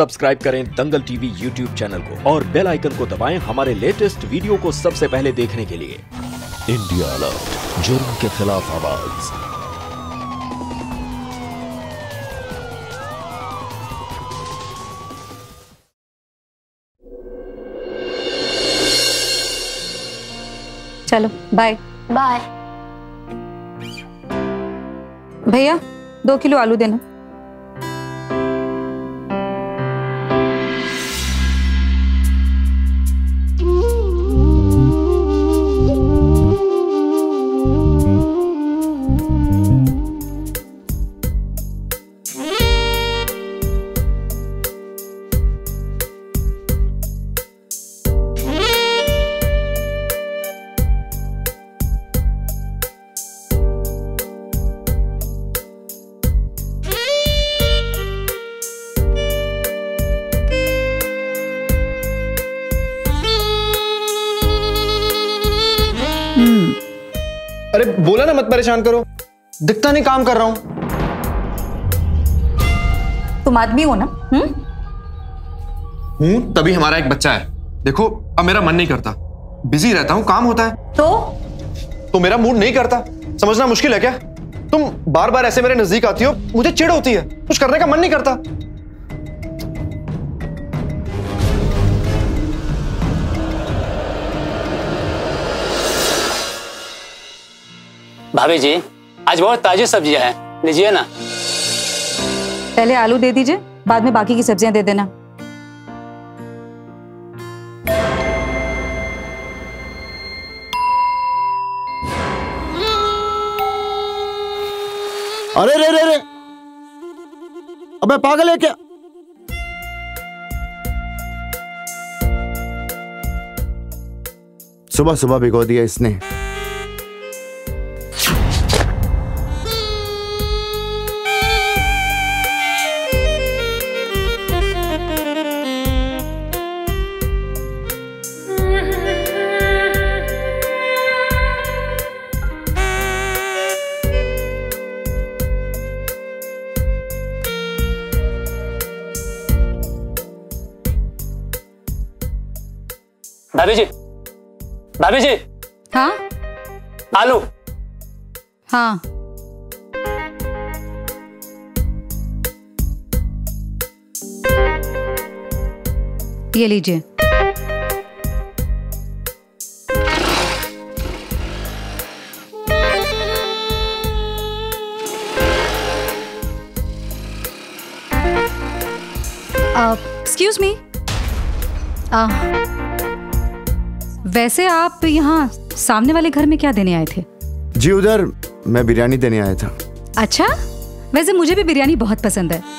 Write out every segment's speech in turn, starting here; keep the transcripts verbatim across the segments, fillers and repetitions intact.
Subscribe करें दंगल TV YouTube channel को और बेल आइकन को दबाएं हमारे लेटेस्ट वीडियो को सबसे पहले देखने के लिए। इंडिया अलर्ट, जुर्म के खिलाफ आवाज। चलो बाय बाय। भैया दो किलो आलू देना। अरे बोला ना मत परेशान करो, दिखता नहीं काम कर रहा हूं। तुम आदमी हो ना? हम्म हूं तभी हमारा एक बच्चा है। देखो अब मेरा मन नहीं करता, बिजी रहता हूं, काम होता है तो तो मेरा मूड नहीं करता। समझना मुश्किल है क्या? तुम बार बार ऐसे मेरे नजदीक आती हो, मुझे चिढ़ होती है, कुछ करने का मन नहीं करता। भाभी जी आज बहुत ताजी सब्जियां हैं, लीजिए ना। पहले आलू दे दीजिए, बाद में बाकी की सब्जियां दे देना। अरे रे रे रे, अबे पागल है क्या? सुबह सुबह भिगो दिया इसने। भाभी जी, भाभी जी। हाँ आलू। हाँ ये लीजिए। एक्सक्यूज मी, वैसे आप यहाँ सामने वाले घर में क्या देने आए थे? जी उधर मैं बिरयानी देने आया था। अच्छा, वैसे मुझे भी बिरयानी बहुत पसंद है,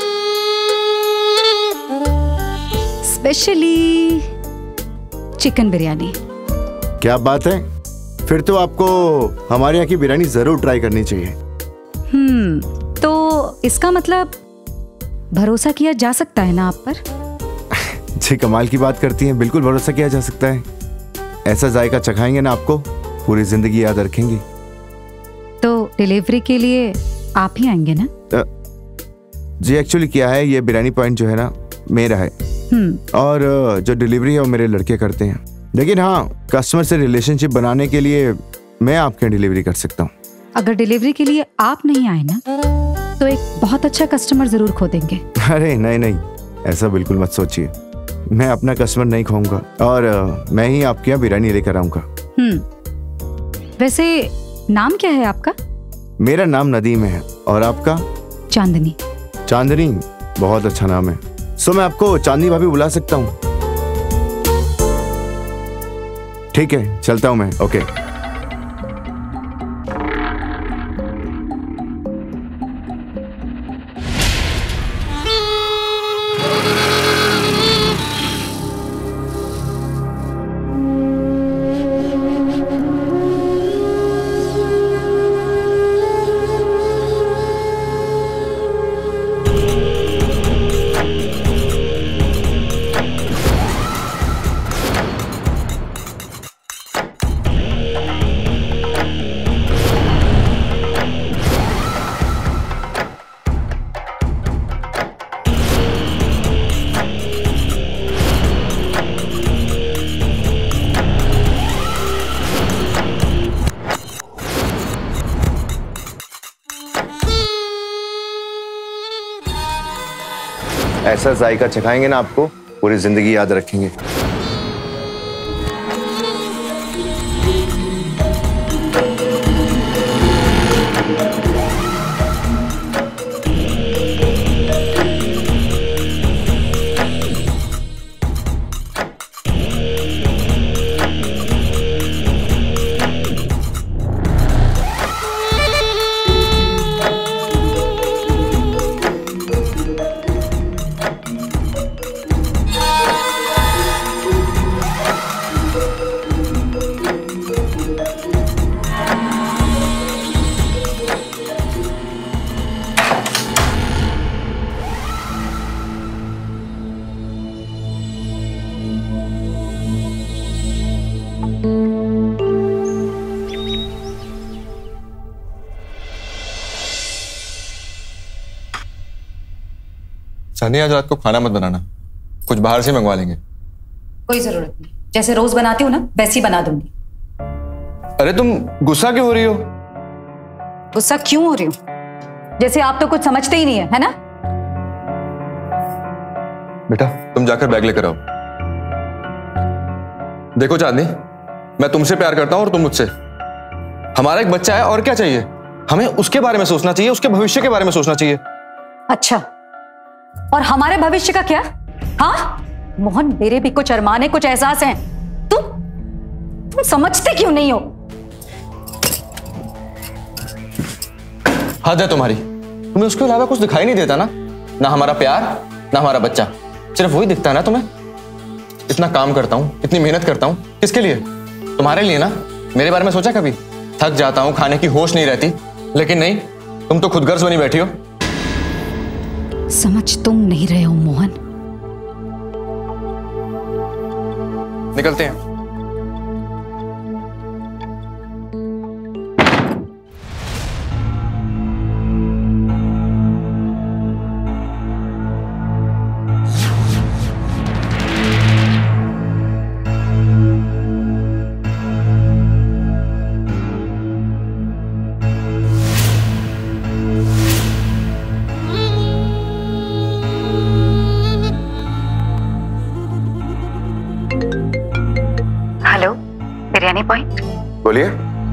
स्पेशली चिकन बिरयानी। क्या बात है, फिर तो आपको हमारे यहाँ की बिरयानी जरूर ट्राई करनी चाहिए। हम्म तो इसका मतलब भरोसा किया जा सकता है ना आप पर? जी कमाल की बात करती हैं, बिल्कुल भरोसा किया जा सकता है। ऐसा जायका चखाएंगे ना आपको पूरी जिंदगी याद रखेंगी। तो डिलीवरी के लिए आप ही आएंगे ना? जी एक्चुअली क्या है, ये बिरयानी पॉइंट जो है ना मेरा है और जो डिलीवरी है वो मेरे लड़के करते हैं। लेकिन हाँ, कस्टमर से रिलेशनशिप बनाने के लिए मैं आपके डिलीवरी कर सकता हूँ। अगर डिलीवरी के लिए आप नहीं आए ना तो एक बहुत अच्छा कस्टमर जरूर खो देंगे। अरे नहीं नहीं, ऐसा बिल्कुल मत सोचिए, मैं अपना कस्टमर नहीं खोऊंगा और uh, मैं ही आपके यहाँ बिरयानी लेकर आऊंगा। हम्म वैसे नाम क्या है आपका? मेरा नाम नदीम है और आपका? चांदनी। चांदनी, बहुत अच्छा नाम है। सो मैं आपको चांदनी भाभी बुला सकता हूँ? ठीक है, चलता हूँ मैं। ओके ऐसा जायका चखाएंगे ना आपको पूरी जिंदगी याद रखेंगे। चांदनी, आज रात को खाना मत बनाना, कुछ बाहर से मंगवा लेंगे। कोई जरूरत नहीं, जैसे रोज बनाती हूँ ना वैसे ही बना दूंगी। अरे तुम गुस्सा क्यों हो रही हो? गुस्सा क्यों हो रही हूँ? जैसे आप तो कुछ समझते ही नहीं है, है ना? बेटा तुम जाकर बैग लेकर आओ। देखो चांदनी, मैं तुमसे प्यार करता हूं और तुम मुझसे। हमारा एक बच्चा है और क्या चाहिए? हमें उसके बारे में सोचना चाहिए, उसके भविष्य के बारे में सोचना चाहिए। अच्छा, और हमारे भविष्य का क्या? हाँ मोहन, मेरे भी कुछ अरमान है, कुछ एहसास हैं। तुम तुम समझते क्यों नहीं हो? हद है तुम्हारी। तुम्हें उसके अलावा कुछ दिखाई नहीं देता ना? ना हमारा प्यार, ना हमारा बच्चा, सिर्फ वही दिखता है ना तुम्हें। इतना काम करता हूं, इतनी मेहनत करता हूं, किसके लिए? तुम्हारे लिए ना। मेरे बारे में सोचा कभी? थक जाता हूं, खाने की होश नहीं रहती, लेकिन नहीं, तुम तो खुदगर्ज बनी बैठी हो। समझ तुम नहीं रहे हो मोहन। निकलते हैं। Hello, biryani point. बोलिए।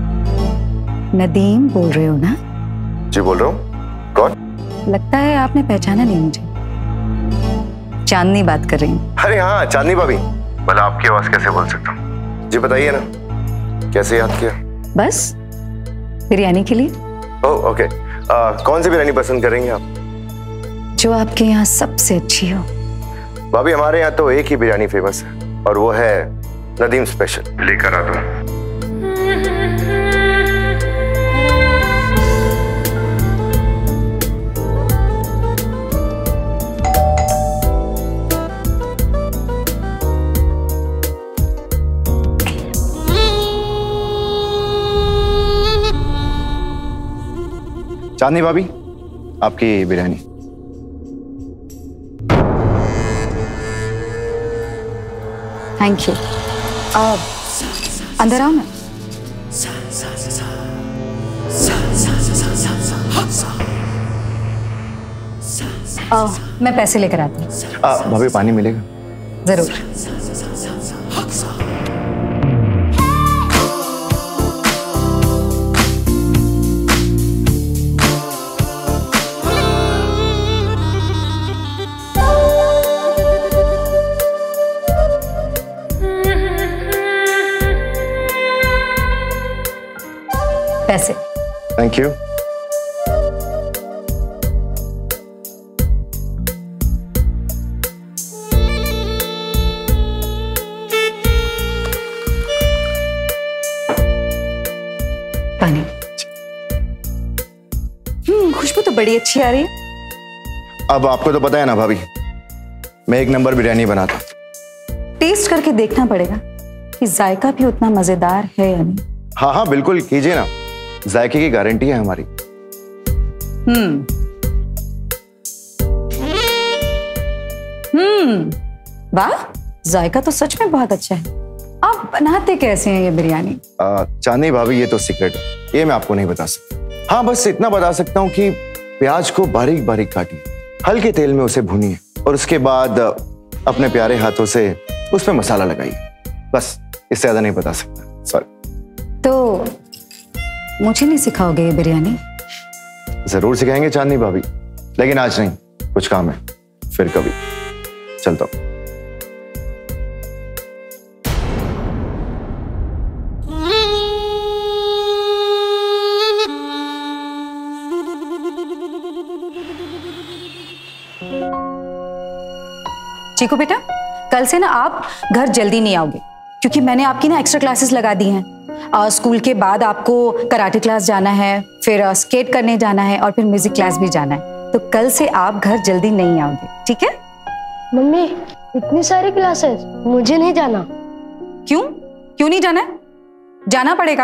नदीम बोल रहे हो ना? जी बोल रहा हूँ। कौन? लगता है आपने पहचाना नहीं मुझे। चांदनी बात कर रही हूँ। अरे हाँ चांदनी भाभी, भला आपकी आवाज कैसे बोल सकता हूँ? जी बताइए ना, कैसे याद किया? बस बिरयानी के लिए। Oh okay. आ, कौन सी बिरयानी पसंद करेंगे आप? जो आपके यहाँ सबसे अच्छी हो। भाभी हमारे यहाँ तो एक ही बिरयानी फेमस है और वो है नदीम स्पेशल। लेकर आ दो। चांदनी भाभी, आपकी बिरयानी। Thank you. अब अंदर आओ ना। आओ, मैं पैसे लेकर आती हूँ। भाभी पानी मिलेगा? जरूर। पैसे। Thank you. पानी। हम्म, खुशबू तो बड़ी अच्छी आ रही है। अब आपको तो पता है ना भाभी, मैं एक नंबर बिरयानी बनाता। टेस्ट करके देखना पड़ेगा कि जायका भी उतना मजेदार है या नहीं। हाँ हाँ बिल्कुल कीजिए ना, जायके की गारंटी है हमारी। हम्म हम्म वाह, जायका तो सच में बहुत अच्छा है। आप बनाते कैसे हैं ये बिरयानी? चांदनी भाभी ये तो सीक्रेट है, ये मैं आपको नहीं बता सकता। हाँ बस इतना बता सकता हूँ कि प्याज को बारीक बारीक काटिए, हल्के तेल में उसे भूनिए, और उसके बाद अपने प्यारे हाथों से उसमें मसाला लगाइए। बस इससे ज्यादा नहीं बता सकता, सॉरी। तो मुझे नहीं सिखाओगे ये बिरयानी? जरूर सिखाएंगे चांदनी भाभी, लेकिन आज नहीं, कुछ काम है, फिर कभी। चलता हूं। चीकू बेटा, कल से ना आप घर जल्दी नहीं आओगे, क्योंकि मैंने आपकी ना एक्स्ट्रा क्लासेस लगा दी हैं। आ, स्कूल के बाद आपको कराटे क्लास जाना है, फिर आ, स्केट करने जाना है और फिर म्यूजिक क्लास भी जाना है। तो कल से आप घर जल्दी नहीं आओगे, ठीक है? मम्मी, इतनी सारी क्लासेस, मुझे नहीं जाना। क्यों क्यों नहीं जाना है? जाना पड़ेगा।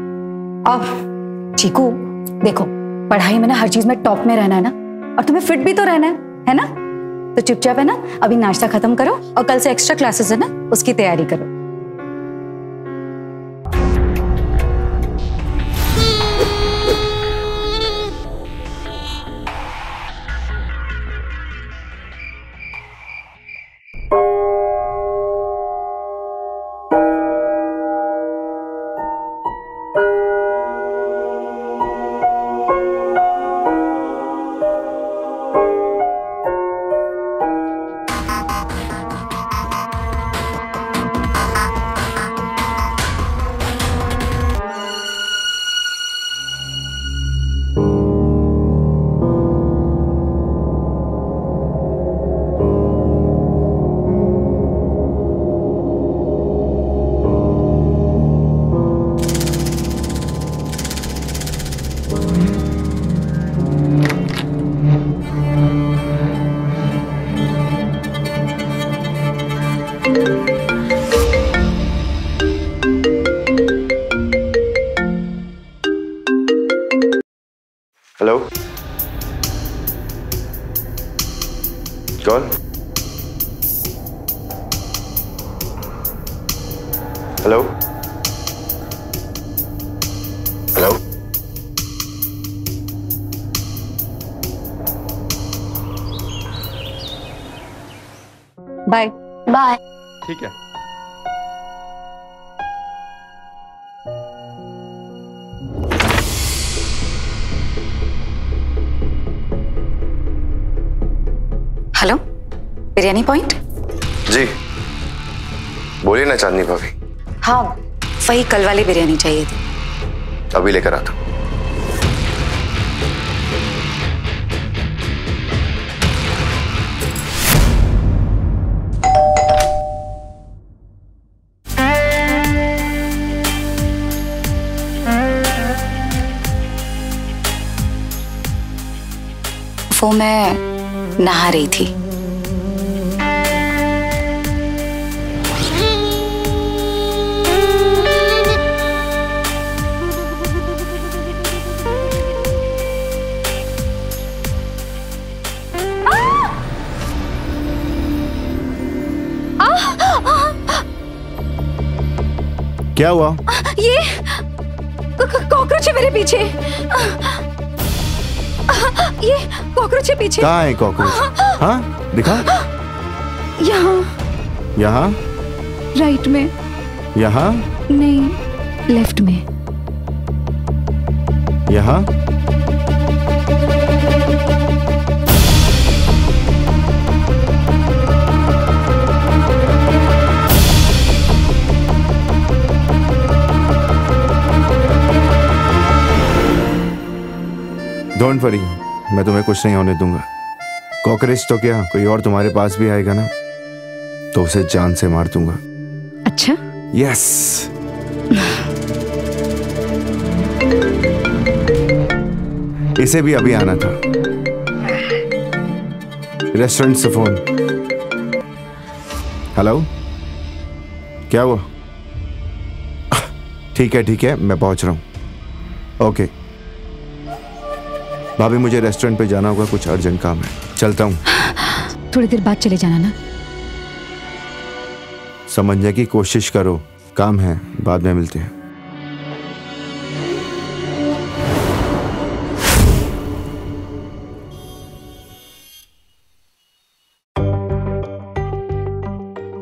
अब चीकू देखो, पढ़ाई में ना हर चीज में टॉप में रहना है ना, और तुम्हें फिट भी तो रहना है, है ना? तो चुपचाप है ना, अभी नाश्ता खत्म करो और कल से एक्स्ट्रा क्लासेस है ना, उसकी तैयारी करो। हेलो, कौन? Hello hello bye bye. ठीक है। Hello, biryani point? जी बोलिए ना चांदनी भाभी। हाँ, वही कल वाली बिरयानी चाहिए थी। अभी लेकर आता हूं। वो मैं नहा रही थी। क्या हुआ? ये कॉकरोच है मेरे पीछे। ये कॉकरोच है पीछे। कहाँ है कॉकरोच? हाँ दिखा। यहाँ यहाँ राइट में। यहाँ नहीं, लेफ्ट में। यहाँ डोंट वरी, मैं तुम्हें कुछ नहीं होने दूंगा। कॉकरोच तो क्या, कोई और तुम्हारे पास भी आएगा ना, तो उसे जान से मार दूंगा। अच्छा? यस। इसे भी अभी आना था, रेस्टोरेंट से फोन। हेलो, क्या हुआ? ठीक है ठीक है, मैं पहुंच रहा हूं। ओके भाभी, मुझे रेस्टोरेंट पे जाना होगा, कुछ अर्जेंट काम है, चलता हूं। थोड़ी देर बाद चले जाना ना। समझने की कोशिश करो, काम है, बाद में मिलते हैं।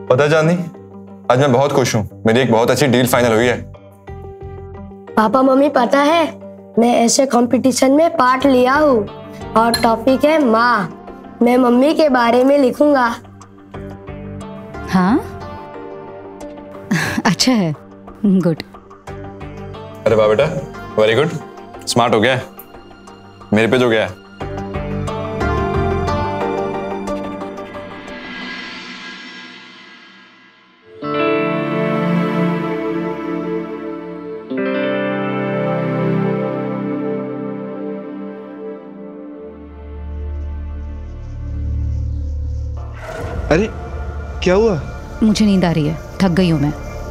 पता है चांदनी, आज मैं बहुत खुश हूँ। मेरी एक बहुत अच्छी डील फाइनल हुई है। पापा मम्मी पता है, मैं ऐसे कंपटीशन में पार्ट लिया हूँ और टॉपिक है माँ। मैं मम्मी के बारे में लिखूंगा। हाँ, अच्छा है, गुड। अरे वाह बेटा, वेरी गुड, स्मार्ट हो गया है, मेरे पे जो गया है। अरे क्या हुआ? मुझे नींद आ रही है, थक गई हूं मैं।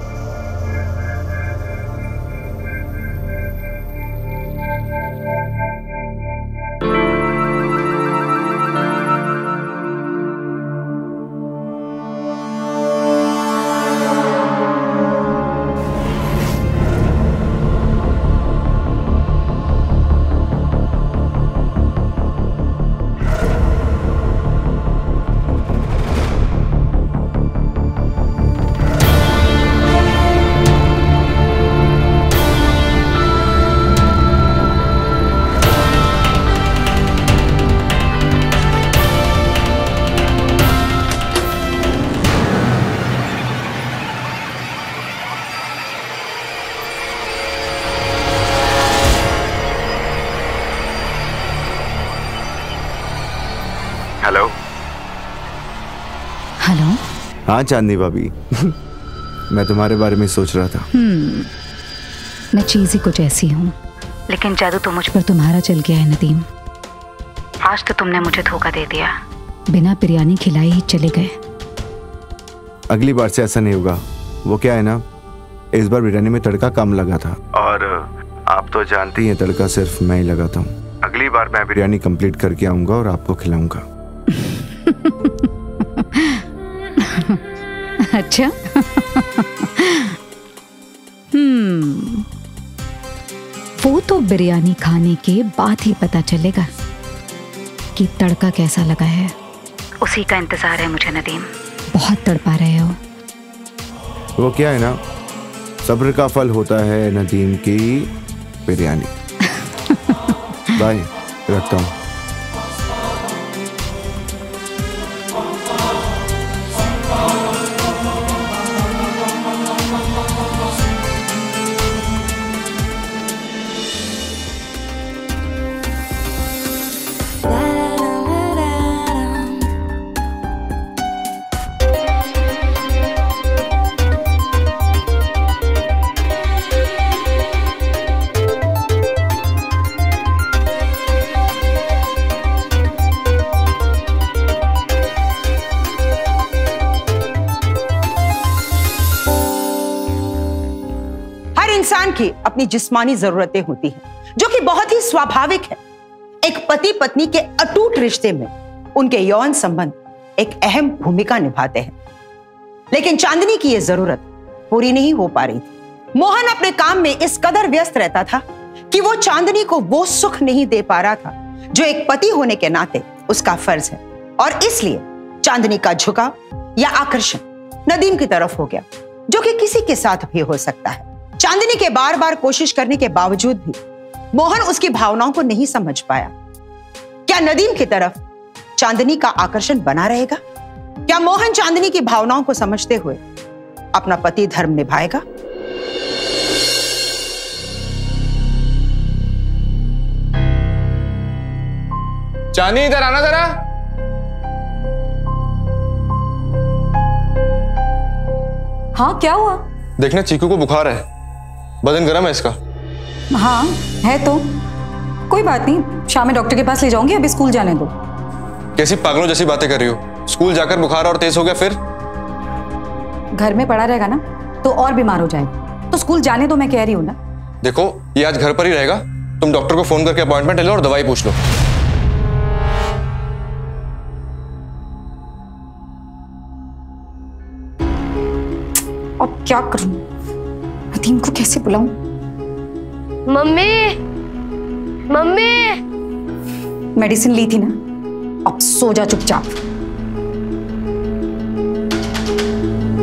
हेलो। हेलो। हाँ चांदनी भाभी, मैं तुम्हारे बारे में सोच रहा था। हम्म, मैं चीज ही कुछ ऐसी हूँ, लेकिन जादू तो मुझ पर तुम्हारा चल गया है नदीम। आज तो तुमने मुझे धोखा दे दिया, बिना बिरयानी खिलाए ही चले गए। अगली बार से ऐसा नहीं होगा। वो क्या है ना, इस बार बिरयानी में तड़का कम लगा था और आप तो जानती हैं तड़का सिर्फ मैं ही लगाता हूँ। अगली बार मैं बिरयानी कंप्लीट करके आऊंगा और आपको खिलाऊंगा। अच्छा। हम्म, वो तो बिरयानी खाने के बाद ही पता चलेगा कि तड़का कैसा लगा है। उसी का इंतजार है मुझे नदीम। बहुत तड़पा रहे हो। वो क्या है ना, सब्र का फल होता है नदीम की बिरयानी। बाय, रखता हूँ। इंसान की अपनी जिस्मानी जरूरतें होती हैं, जो कि बहुत ही स्वाभाविक है। एक पति पत्नी के अटूट रिश्ते में उनके यौन संबंध एक अहम भूमिका निभाते हैं, लेकिन चांदनी की यह जरूरत पूरी नहीं हो पा रही थी। मोहन अपने काम में इस कदर व्यस्त रहता था कि वो चांदनी को वो सुख नहीं दे पा रहा था जो एक पति होने के नाते उसका फर्ज है, और इसलिए चांदनी का झुकाव या आकर्षण नदीम की तरफ हो गया, जो कि किसी के साथ भी हो सकता है। चांदनी के बार बार कोशिश करने के बावजूद भी मोहन उसकी भावनाओं को नहीं समझ पाया। क्या नदीम की तरफ चांदनी का आकर्षण बना रहेगा? क्या मोहन चांदनी की भावनाओं को समझते हुए अपना पति धर्म निभाएगा? चांदनी इधर आना जरा। हाँ, क्या हुआ? देखना, चीकू को बुखार है, बदन गर्म है इसका। हाँ है तो कोई बात नहीं, शाम में डॉक्टर के पास ले जाऊंगी, अभी स्कूल जाने दो। कैसी पागलों जैसी बातें कर रही हो? स्कूल जाकर बुखार और तेज हो गया फिर? घर में पड़ा रहेगा ना तो और बीमार हो जाएगा, तो स्कूल जाने दो, मैं कह रही हूँ ना। देखो, ये आज घर पर ही रहेगा, तुम डॉक्टर को फोन करके अपॉइंटमेंट ले लो और दवाई पूछ लो। अब क्या करूं? नदीम को कैसे बुलाऊं? Mummy, mummy. मेडिसिन ली थी ना, अब सो जा चुपचाप।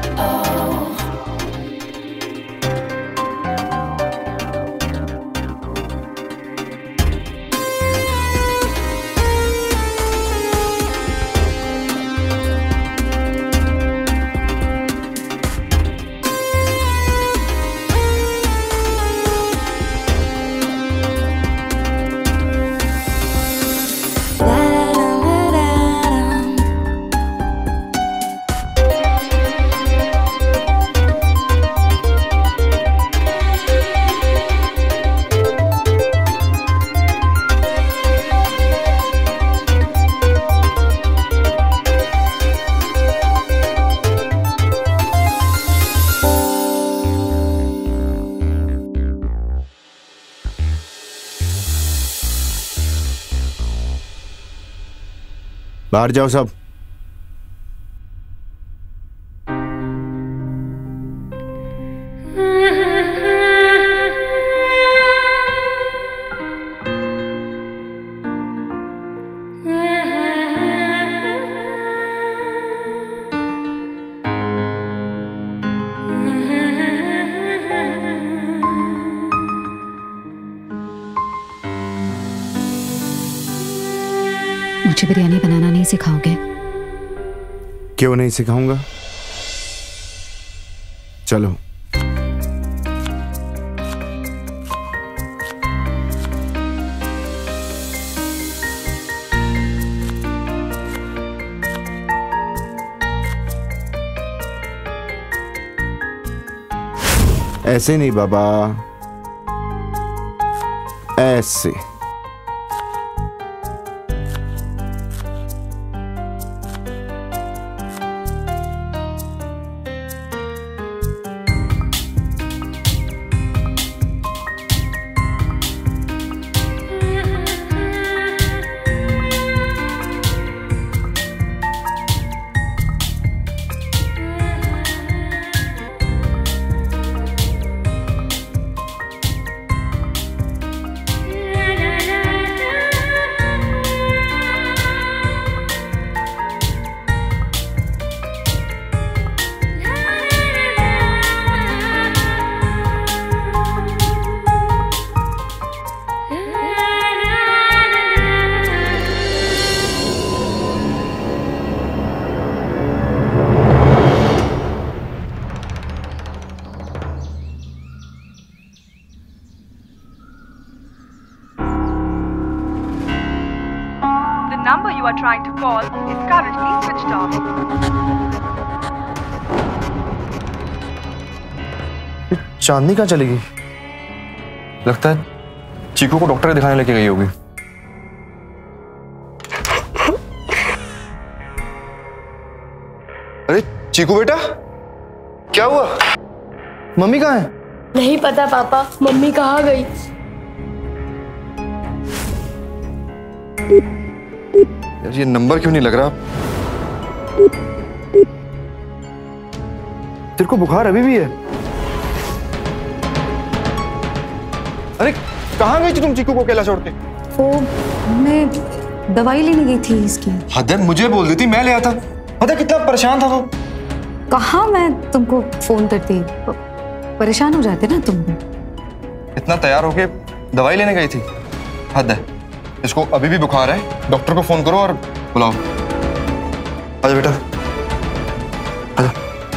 बाहर जाओ सब। मुझे बिरयानी बनाना नहीं सिखाओगे? क्यों नहीं सिखाऊंगा, चलो। ऐसे नहीं बाबा, ऐसे। number you are trying to call is currently switched off. चांदनी कहाँ चली गई? लगता है चीकू को डॉक्टर दिखाने लेके गई होगी। अरे चीकू बेटा, क्या हुआ? मम्मी कहाँ है? नहीं पता पापा, मम्मी कहाँ गई? यार ये नंबर क्यों नहीं लग रहा? तेरे को बुखार अभी भी है? अरे कहाँ गई थी तुम चीकू को अकेला छोड़ के? वो मैं दवाई लेने गई थी इसकी। हद है, मुझे बोल देती, मैं ले आता। पता कितना परेशान था वो। कहाँ मैं तुमको फोन करती, परेशान हो जाते ना तुम। इतना तैयार होके दवाई लेने गई थी, हद है। इसको अभी भी बुखार है, डॉक्टर को फोन करो और बुलाओ। आजा बेटा, आजा।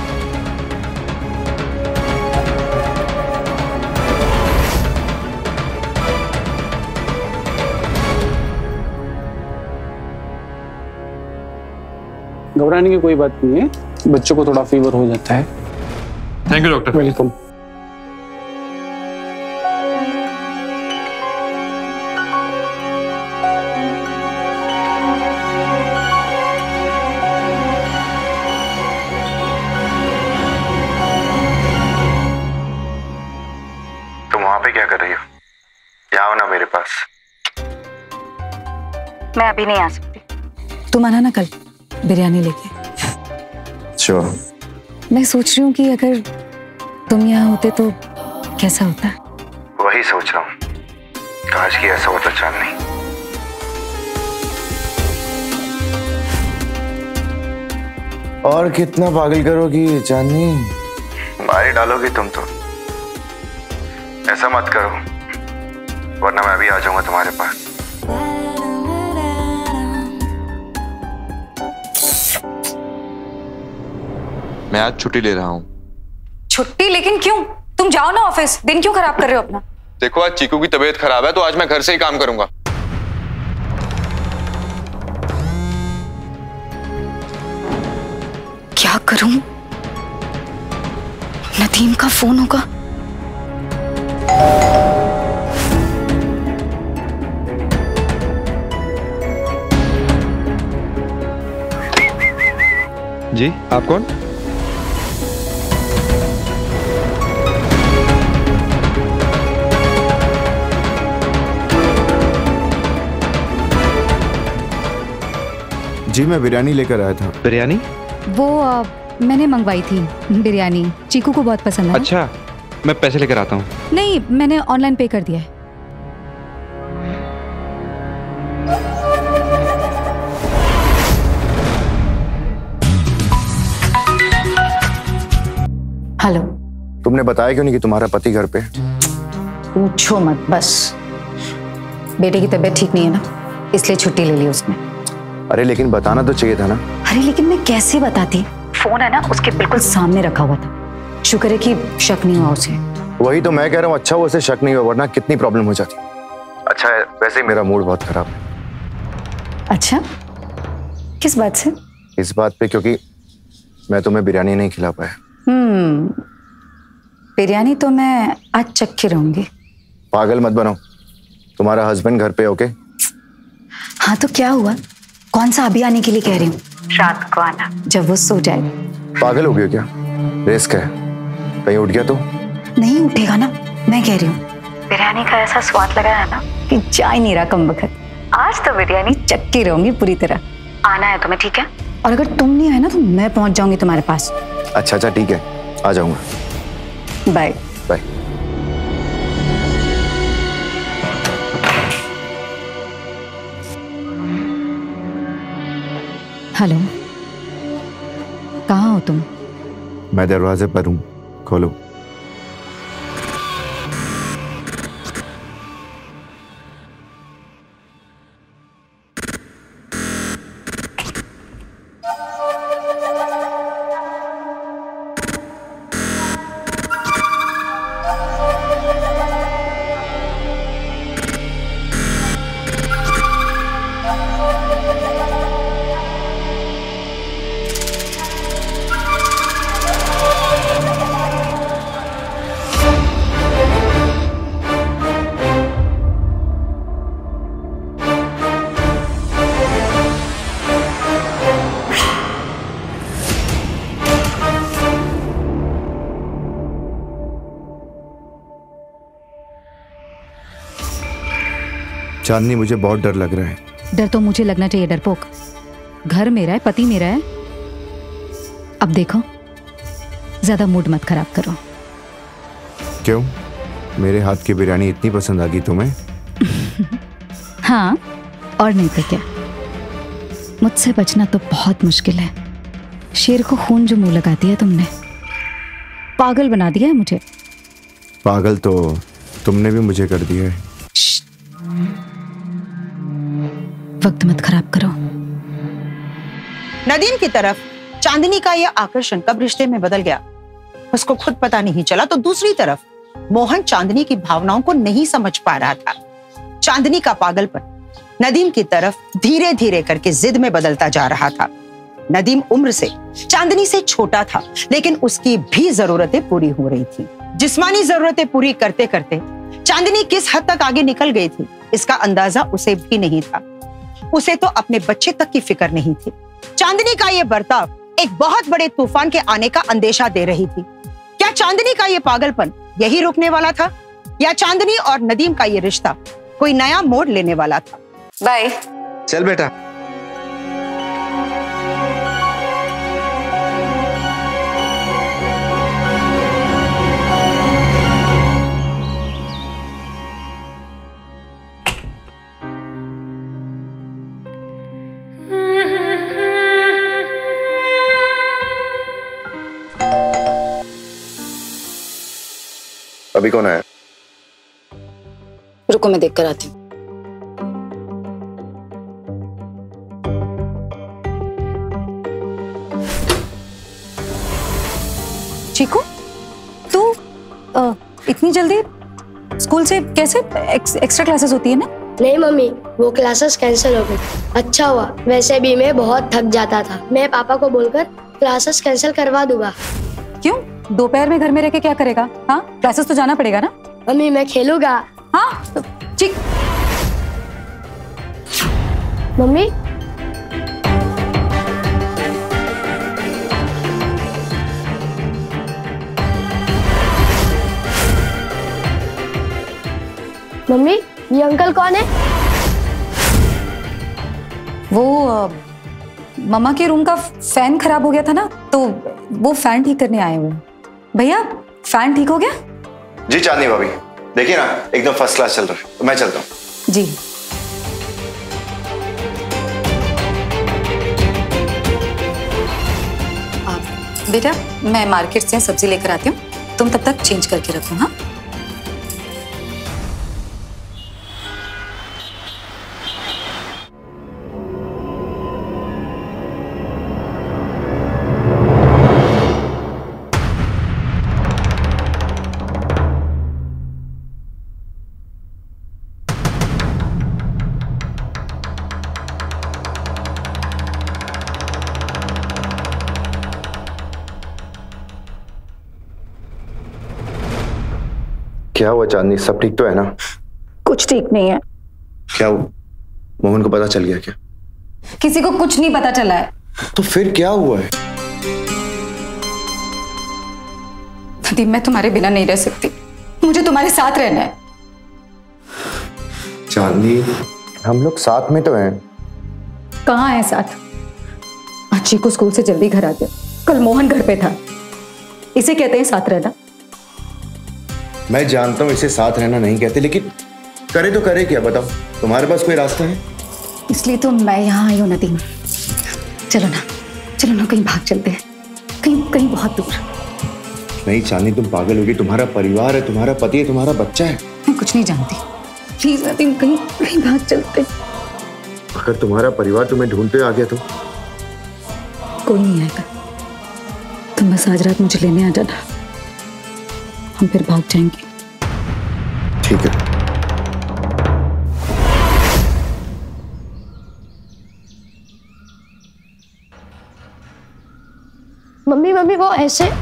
घबराने की कोई बात नहीं है, बच्चों को थोड़ा फीवर हो जाता है। Thank you doctor. वेलकम। तुम वहां पे क्या कर रही हो? आओ ना मेरे पास। मैं अभी नहीं आ सकती। तुम आना ना कल बिरयानी लेके। श्योर। मैं सोच रही हूँ कि अगर तुम यहाँ होते तो कैसा होता? वही सोच रहा हूँ, काश कि ऐसा होता चांदनी। और कितना पागल करोगी चांदनी? मारी डालोगी तुम तो। ऐसा मत करो, वरना मैं भी आ जाऊंगा तुम्हारे पास। मैं आज छुट्टी ले रहा हूँ। छुट्टी? लेकिन क्यों? तुम जाओ ना ऑफिस, दिन क्यों खराब कर रहे हो अपना? देखो आज चीकू की तबीयत खराब है तो आज मैं घर से ही काम करूंगा। क्या करूं? नदीम का फोन होगा। जी, आप कौन? जी मैं बिरयानी लेकर आया था। बिरयानी? वो आ, मैंने मंगवाई थी बिरयानी, चीकू को बहुत पसंद है। अच्छा, मैं पैसे लेकर आता हूँ। नहीं, मैंने ऑनलाइन पे कर दिया है। हेलो। तुमने बताया क्यों नहीं कि तुम्हारा पति घर पे? पूछो मत बस। बेटे की तबीयत ठीक नहीं है ना, इसलिए छुट्टी ले ली उसने। अरे लेकिन बताना तो चाहिए था ना। अरे लेकिन मैं कैसे बताती? फोन है ना उसके बिल्कुल सामने रखा हुआ था। शुक्र है कि शक नहीं हुआ उसे। वही तो मैं कह रहा हूँ, अच्छा उसे शक नहीं हुआ, वरना कितनी प्रॉब्लम हो जाती। अच्छा है, वैसे ही मेरा मूड बहुत खराब है। अच्छा, किस बात से? इस बात पे क्योंकि मैं तुम्हें बिरयानी नहीं खिला पाया। हम्म, बिरयानी तो मैं आज चक्की रहूंगी। पागल मत बनो, तुम्हारा हस्बैंड घर पे। ओके हाँ तो क्या हुआ? कौन सा अभी आने के लिए कह रही हूँ? रात को आना, जब वो सो जाए। पागल हो गया क्या? रिस्क है, कहीं उठ गया तो? नहीं उठेगा ना, मैं कह रही हूँ। बिरयानी का ऐसा स्वाद लगा है ना कि जा ही नहीं रहा कम वक्त। आज तो बिरयानी चक्की रहूंगी पूरी तरह। आना है तुम्हें, ठीक है? और अगर तुम नहीं आए ना तो मैं पहुंच जाऊंगी तुम्हारे पास। अच्छा अच्छा ठीक है, आ जाऊंगा। Bye bye. हेलो, कहाँ हो तुम? मैं दरवाजे पर हूँ, खोलो। चांदनी मुझे बहुत डर लग रहा है। डर तो मुझे लगना चाहिए डरपोक। घर मेरा है, पति मेरा है। अब देखो, ज्यादा मूड मत खराब करो। क्यों? मेरे हाथ की बिरयानी इतनी पसंद आ गई तुम्हें? हाँ, और नहीं तो क्या। मुझसे बचना तो बहुत मुश्किल है। शेर को खून जो मुंह लगा दिया तुमने, पागल बना दिया है मुझे। पागल तो तुमने भी मुझे कर दिया है। वक्त मत खराब करो। नदीम की तरफ चांदनी का यह आकर्षण कब रिश्ते में बदल गया उसको खुद पता नहीं चला, तो दूसरी तरफ मोहन चांदनी की भावनाओं को नहीं समझ पा रहा था। चांदनी का पागलपन नदीम की तरफ धीरे धीरे करके जिद में बदलता जा रहा था। नदीम उम्र से चांदनी से छोटा था, लेकिन उसकी भी जरूरतें पूरी हो रही थी। जिस्मानी जरूरतें पूरी करते करते चांदनी किस हद तक आगे निकल गई थी, इसका अंदाजा उसे भी नहीं था। उसे तो अपने बच्चे तक की फिक्र नहीं थी। चांदनी का यह बर्ताव एक बहुत बड़े तूफान के आने का अंदेशा दे रही थी। क्या चांदनी का यह पागलपन यही रुकने वाला था, या चांदनी और नदीम का यह रिश्ता कोई नया मोड़ लेने वाला था? बाय। चल बेटा। अभी कौन आया? रुको मैं देख कर आती हूँ। चीकू, तू अ, इतनी जल्दी स्कूल से कैसे? एक्स, एक्स्ट्रा क्लासेस होती है ना? नहीं मम्मी, वो क्लासेस कैंसिल हो गई। अच्छा हुआ, वैसे भी मैं बहुत थक जाता था। मैं पापा को बोलकर क्लासेस कैंसिल करवा दूंगा। क्यों? दोपहर में घर में रह के क्या करेगा? हाँ, क्लासेस तो जाना पड़ेगा ना। मम्मी मैं खेलूंगा। हाँ तो चिक मम्मी मम्मी ये अंकल कौन है? वो अ, मम्मा के रूम का फैन खराब हो गया था ना, तो वो फैन ठीक करने आए हुए हैं। भैया फैन ठीक हो गया? जी चांदनी भाभी, देखिए ना एकदम फर्स्ट क्लास चल रहा है। तो मैं चलता हूँ। जी। आ, बेटा मैं मार्केट से सब्जी लेकर आती हूँ, तुम तब तक चेंज करके रखो। हाँ क्या हुआ चांदनी, सब ठीक तो है ना? कुछ ठीक नहीं है। क्या हुआ? मोहन को पता चल गया क्या? किसी को कुछ नहीं पता चला है। तो फिर क्या हुआ है? नदीम मैं तुम्हारे बिना नहीं रह सकती, मुझे तुम्हारे साथ रहना है। चांदनी हम लोग साथ में तो हैं। कहाँ है साथ? आज चीकू स्कूल से जल्दी घर आ गया, कल मोहन घर पे था। इसे कहते हैं साथ रहना? मैं जानता हूँ इसे साथ रहना नहीं कहते, लेकिन करे तो करे क्या बताओ? तुम्हारे पास कोई रास्ता है? इसलिए तो मैं यहाँ आई हूँ नदीम। चलो ना, चलो ना कहीं भाग चलते हैं, कहीं कहीं बहुत दूर। नहीं चांदनी तुम पागल होगी, तुम्हारा परिवार है, तुम्हारा पति है, तुम्हारा बच्चा है। मैं कुछ नहीं जानती, प्लीज नदीम कहीं कहीं भाग चलते। अगर तुम्हारा परिवार तुम्हें ढूंढते आ गया तो? कोई नहीं आएगा, तुम बस आज रात मुझे लेने आ जाना, हम फिर भाग जाएंगे। ठीक है। मम्मी मम्मी वो ऐसे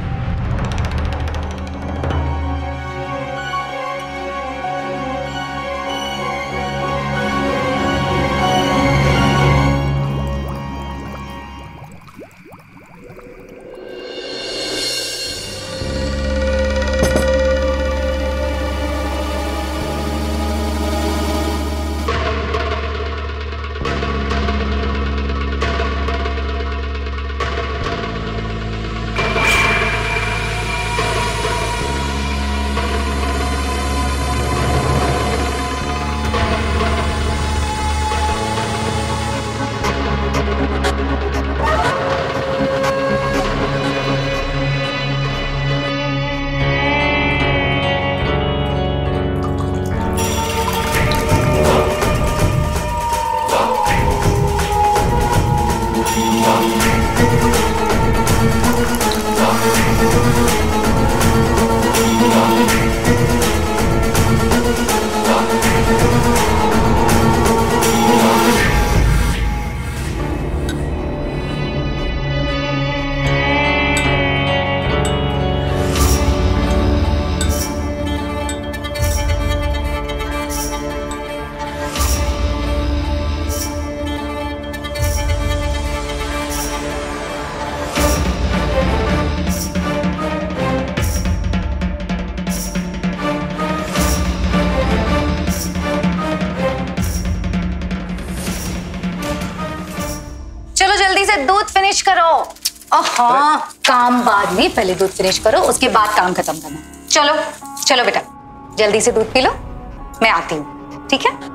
दूध फिनिश करो। हाँ काम बाद में, पहले दूध फिनिश करो, उसके बाद काम खत्म करना। चलो चलो बेटा जल्दी से दूध पी लो, मैं आती हूँ, ठीक है?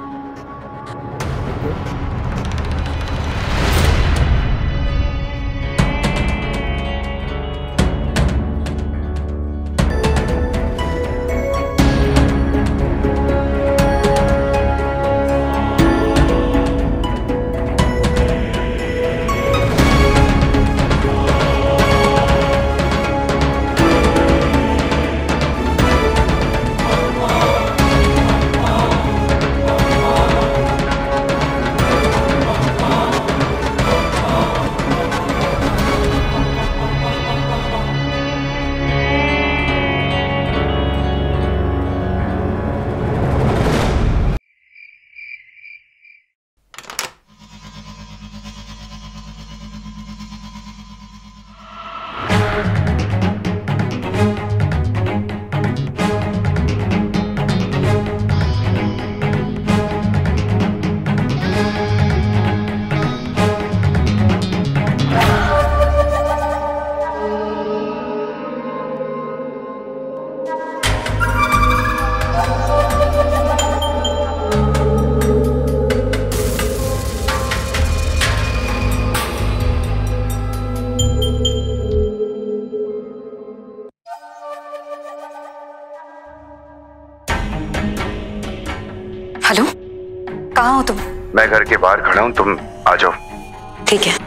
कहाँ हो तुम? मैं घर के बाहर खड़ा हूँ, तुम आ जाओ। ठीक है।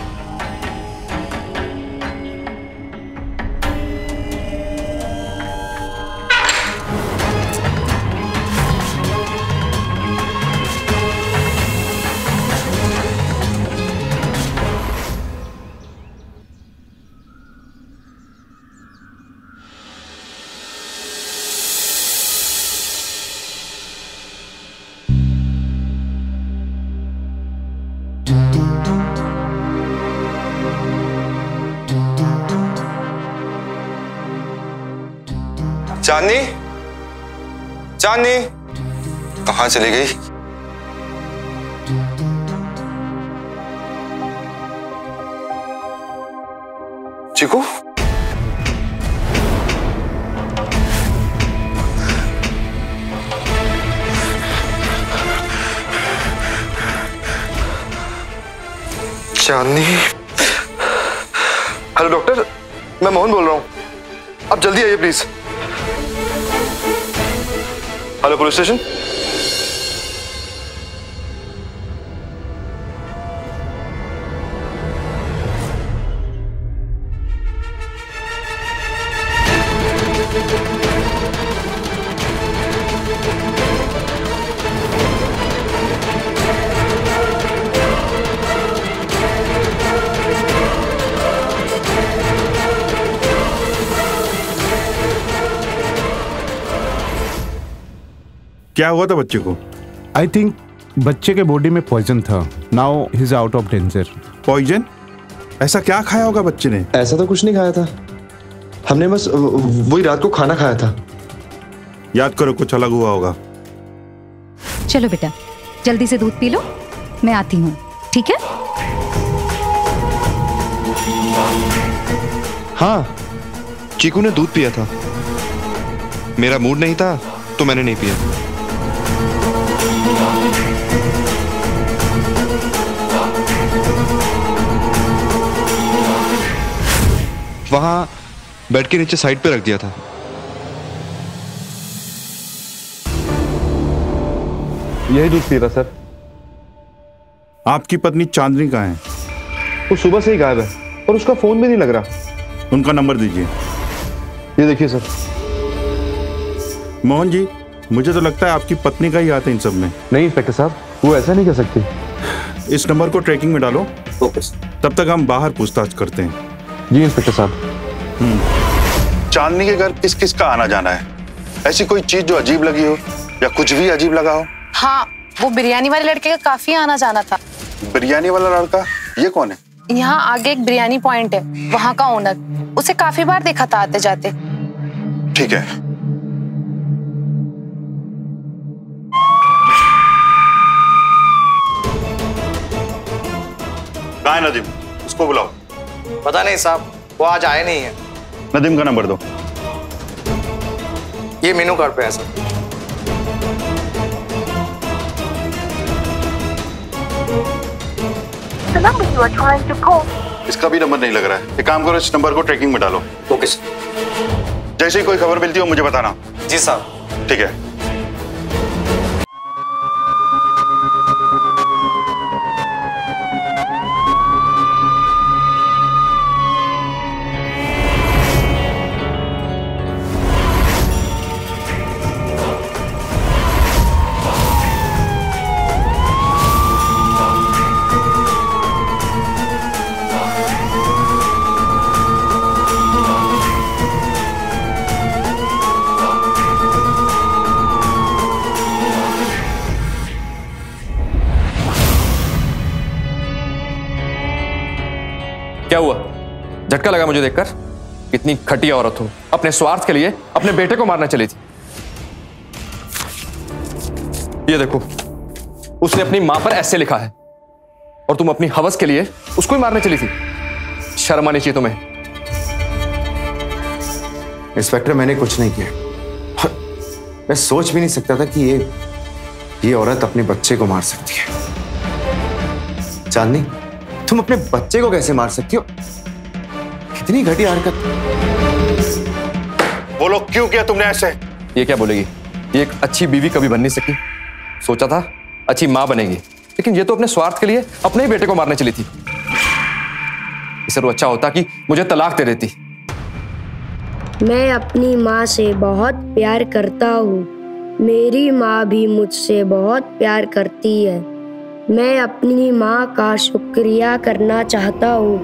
चांदनी, चांदनी कहाँ चली गई? चीकू, चांदनी। हेलो डॉक्टर, मैं मोहन बोल रहा हूँ, आप जल्दी आइए प्लीज। Hello police station. क्या हुआ था बच्चे को? आई थिंक बच्चे के बॉडी में पॉइजन था। Now he is out of danger. Poison? ऐसा क्या खाया होगा बच्चे ने? ऐसा तो कुछ नहीं खाया था, हमने बस वही रात को खाना खाया था। याद करो, कुछ अलग हुआ होगा। चलो बेटा, जल्दी से दूध पी लो, मैं आती हूँ। ठीक है? हाँ, चीकू ने दूध पिया था, मेरा मूड नहीं था तो मैंने नहीं पिया। वहां बेड के नीचे साइड पे रख दिया था। यही दूध पिया था सर। आपकी पत्नी चांदनी कहाँ है? वो सुबह से ही गायब है और उसका फोन भी नहीं लग रहा। उनका नंबर दीजिए। ये देखिए सर। मोहन जी, मुझे तो लगता है आपकी पत्नी का ही हाथ है इन सब में। नहीं इंस्पेक्टर साहब, वो ऐसा नहीं कर सकती। इस नंबर को ट्रैकिंग में डालो। ओके। तब तक हम बाहर पूछताछ करते हैं। जी इंस्पेक्टर साहब। चांदनी के घर किस किस का आना जाना है? ऐसी कोई चीज जो अजीब लगी हो या कुछ भी अजीब लगा हो? हाँ, वो बिरयानी वाले लड़के का काफी आना जाना था। बिरयानी वाला लड़का? ये कौन है? यहाँ आगे एक बिरयानी पॉइंट है, वहाँ का ओनर। उसे काफी बार देखा था आते जाते। ठीक है। कहाँ है नदीम? उसको बुलाओ। पता नहीं साहब, वो आज आए नहीं है। नदीम का नंबर दो। ये मेनू कार्ड पे है sir. The number you are trying to call. इसका भी नंबर नहीं लग रहा है। एक काम करो, इस नंबर को ट्रैकिंग में डालो। Okay sir. जैसे ही कोई खबर मिलती हो मुझे बताना। जी साहब। ठीक है। क्या हुआ? झटका लगा मुझे देखकर? कितनी घटिया औरत हो, अपने स्वार्थ के लिए अपने बेटे को मारना चली थी। ये देखो, उसने अपनी मां पर ऐसे लिखा है और तुम अपनी हवस के लिए उसको ही मारने चली थी। शर्म आनी चाहिए तुम्हें। इंस्पेक्टर, मैंने कुछ नहीं किया। मैं सोच भी नहीं सकता था कि ये ये औरत अपने बच्चे को मार सकती है। चांदनी, तुम अपने बच्चे को कैसे मार सकती हो? कितनी घटिया हरकत। बोलो, क्यों किया तुमने ऐसे? ये क्या बोलेगी? ये एक अच्छी बीवी कभी बन नहीं सकती। सोचा था अच्छी माँ बनेगी, लेकिन ये तो अपने स्वार्थ के लिए अपने ही बेटे को मारने चली थी। इससे तो अच्छा होता कि मुझे तलाक दे देती। मैं अपनी माँ से बहुत प्यार करता हूँ। मेरी माँ भी मुझसे बहुत प्यार करती है। मैं अपनी माँ का शुक्रिया करना चाहता हूँ।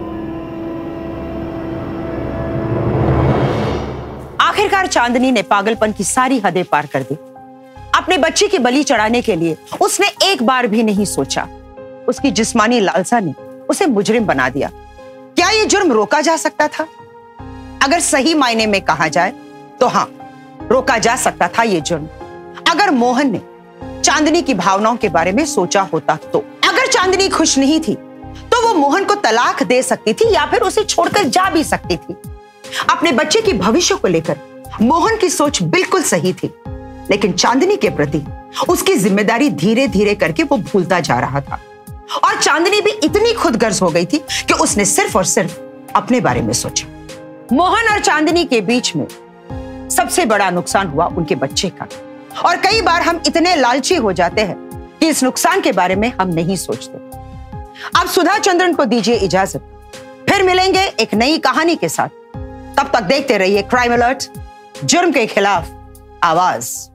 आखिरकार चांदनी ने पागलपन की सारी हदें पार कर दी। अपने बच्चे की बलि चढ़ाने के लिए उसने एक बार भी नहीं सोचा। उसकी जिस्मानी लालसा ने उसे मुजरिम बना दिया। क्या यह जुर्म रोका जा सकता था? अगर सही मायने में कहा जाए तो हाँ, रोका जा सकता था ये जुर्म, अगर मोहन ने चांदनी की भावनाओं के बारे में सोचा होता तो। अगर चांदनी खुश नहीं थी तो वो मोहन को तलाक दे सकती थी या फिर उसे छोड़कर जा भी सकती थी। अपने बच्चे की भविष्य को लेकर मोहन की सोच बिल्कुल सही थी, लेकिन चांदनी के प्रति उसकी जिम्मेदारी धीरे धीरे करके वो भूलता जा रहा था। और चांदनी भी इतनी खुदगर्ज हो गई थी कि उसने सिर्फ और सिर्फ अपने बारे में सोचा। मोहन और चांदनी के बीच में सबसे बड़ा नुकसान हुआ उनके बच्चे का। और कई बार हम इतने लालची हो जाते हैं कि इस नुकसान के बारे में हम नहीं सोचते। अब सुधा चंद्रन को दीजिए इजाजत, फिर मिलेंगे एक नई कहानी के साथ। तब तक देखते रहिए क्राइम अलर्ट, जुर्म के खिलाफ आवाज।